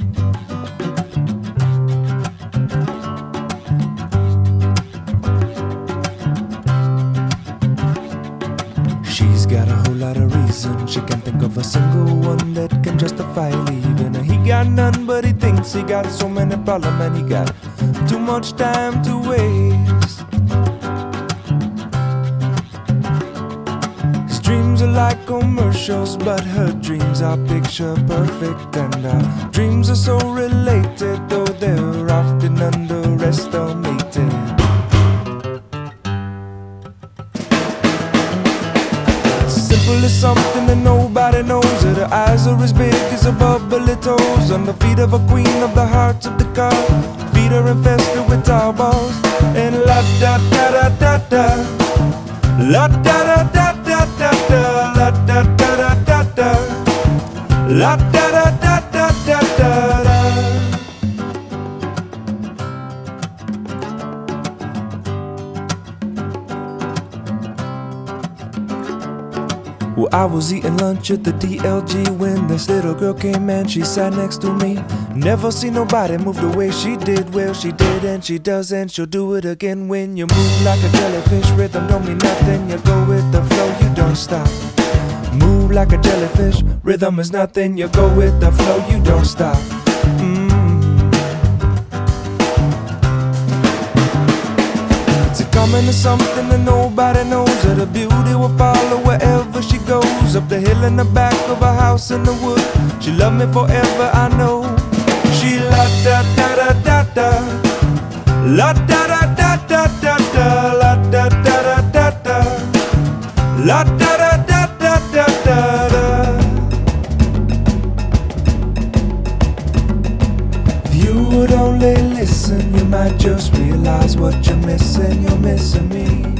She's got a whole lot of reasons. She can't think of a single one that can justify leaving her. He got none, but he thinks he got so many problems, and he got too much time to waste. His dreams are like commercials, but her dreams are picture perfect, and our dreams are so related, though they're often underestimated. Simple as something that nobody knows, that her eyes are as big as her bubbly toes. On the feet of a queen of the hearts of the car, feet are infested with tar balls. And la da da da da da, la da da da da da da, la da da da da da, la da da da da da da. Well, I was eating lunch at the DLG when this little girl came and she sat next to me. Never seen nobody move the way she did. Well, she did and she does and she'll do it again. When you move like a jellyfish, rhythm don't mean nothing. You go with the flow, you don't stop. Move like a jellyfish, rhythm is nothing. You go with the flow, you don't stop. Coming to something that nobody knows, that her beauty will follow wherever she goes. Up the hill in the back of a house in the wood, she love me forever, I know. She la da da da da da, la da da da da da da, la da da da da da, la da da da da da da. If you would only listen, you might just realize what you're missing. You're missing me.